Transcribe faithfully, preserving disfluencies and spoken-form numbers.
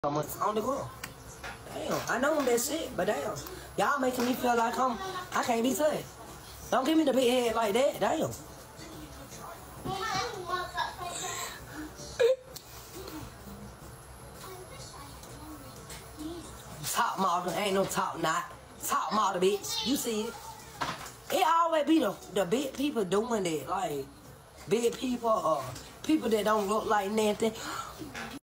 I'm on the ground. Damn, I know I'm that shit, but damn. Y'all making me feel like I'm, I can't be touched. Don't give me the big head like that, damn. Top model, ain't no top knot. Top model, bitch. You see it. It always be the, the big people doing that. Like, big people or people that don't look like nothing.